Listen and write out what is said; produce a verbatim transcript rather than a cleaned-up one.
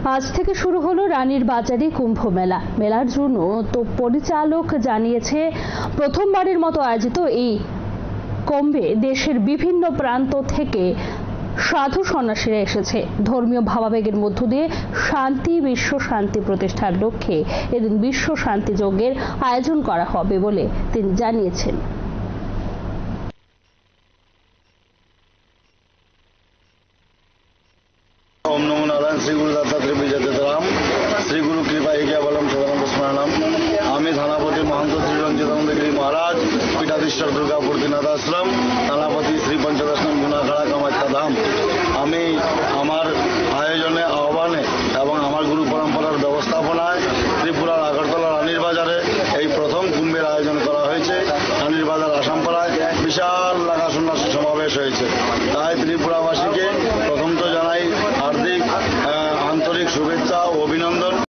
আজ থেকে শুরু হলো রানীর বাজারে কুম্ভ মেলা। মেলার জন্য তো পরিচালক জানিয়েছে, প্রথমবারের মতো আয়োজিত এই কুম্ভে দেশের বিভিন্ন প্রান্ত থেকে সাধু সন্ন্যাসীরা এসেছে। ধর্মীয় ভাবাবেগের মধ্য দিয়ে শান্তি, বিশ্ব শান্তি প্রতিষ্ঠার লক্ষ্যে এদিন বিশ্ব শান্তি যজ্ঞের আয়োজন করা হবে বলে তিনি জানিয়েছেন। ओम नमो नारायण श्री गुरु दत्तात्रेय विजयराम श्री गुरु कृपा बलम सदानंद स्मरणम आमी थानापति महंत श्री रंजितानंद गिरी महाराज पीठाधीश्वर दुर्गापुर दीनाथ आश्रम थानापति श्री पंचदशनम गुनाखाड़ा कामाख्या धाम आमी आमार आयोजने आह्वाने एवं आमार गुरु परम्परार व्यवस्थापनाय त्रिपुरार আগরতলা রানীর বাজারে এই প্রথম কুম্ভের আয়োজন করা হয়েছে। রানীর বাজার আসামপাড়ায় বিশাল লাগা সন্ন্যাসী সমাবেশ হয়েছে। তাই ত্রিপুরাবাসীকে প্রথম তো জানাই হার্দিক আন্তরিক শুভেচ্ছা ও অভিনন্দন।